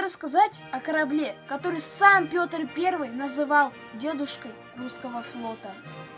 рассказать о корабле, который сам Петр I называл дедушкой русского флота.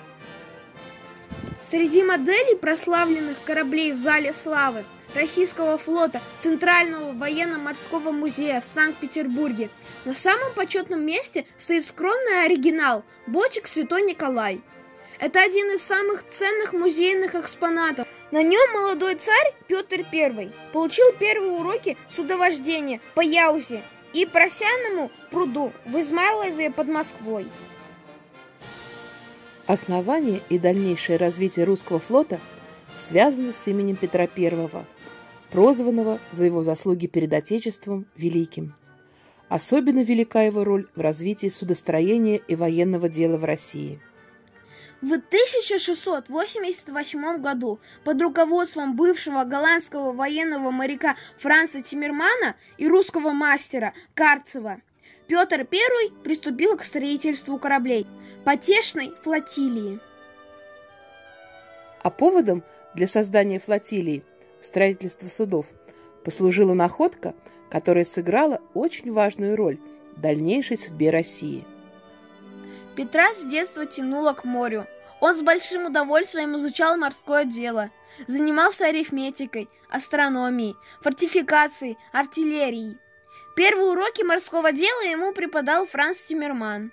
Среди моделей прославленных кораблей в Зале славы Российского флота Центрального военно-морского музея в Санкт-Петербурге на самом почетном месте стоит скромный оригинал «Ботик Святой Николай». Это один из самых ценных музейных экспонатов. На нем молодой царь Петр I получил первые уроки судовождения по Яузе и Просяному пруду в Измайлове под Москвой. Основание и дальнейшее развитие русского флота связано с именем Петра I, прозванного за его заслуги перед Отечеством великим. Особенно велика его роль в развитии судостроения и военного дела в России. В 1688 году под руководством бывшего голландского военного моряка Франца Тиммермана и русского мастера Карцева Петр I приступил к строительству кораблей потешной флотилии. А поводом для создания флотилии, строительства судов, послужила находка, которая сыграла очень важную роль в дальнейшей судьбе России. Петра с детства тянуло к морю. Он с большим удовольствием изучал морское дело, занимался арифметикой, астрономией, фортификацией, артиллерией. Первые уроки морского дела ему преподал Франц Тиммерман.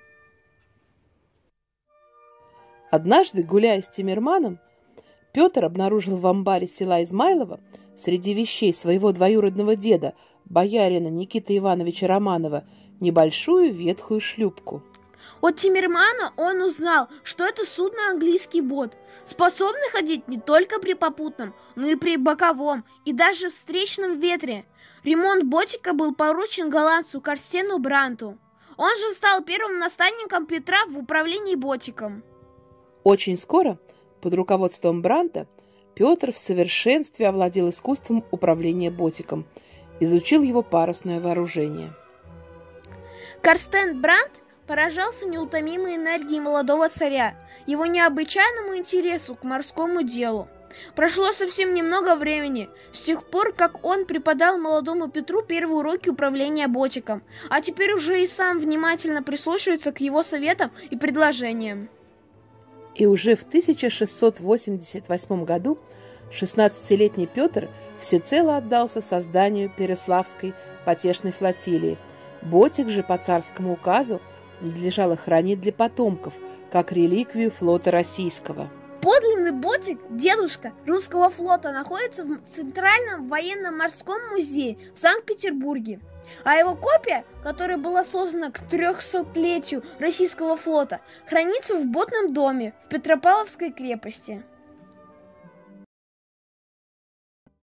Однажды, гуляя с Тиммерманом, Петр обнаружил в амбаре села Измайлово среди вещей своего двоюродного деда, боярина Никиты Ивановича Романова, небольшую ветхую шлюпку. От Тиммермана он узнал, что это судно английский бот, способный ходить не только при попутном, но и при боковом и даже встречном ветре. Ремонт ботика был поручен голландцу Карстену Бранту. Он же стал первым наставником Петра в управлении ботиком. Очень скоро, под руководством Бранта, Петр в совершенстве овладел искусством управления ботиком, изучил его парусное вооружение. Карстен Брант поражался неутомимой энергией молодого царя, его необычайному интересу к морскому делу. Прошло совсем немного времени с тех пор, как он преподал молодому Петру первые уроки управления ботиком, а теперь уже и сам внимательно прислушивается к его советам и предложениям. И уже в 1688 году 16-летний Петр всецело отдался созданию Переславской потешной флотилии. Ботик же по царскому указу надлежало хранить для потомков, как реликвию флота российского. Подлинный ботик, дедушка русского флота, находится в Центральном военно-морском музее в Санкт-Петербурге. А его копия, которая была создана к 300-летию российского флота, хранится в Ботном доме в Петропавловской крепости.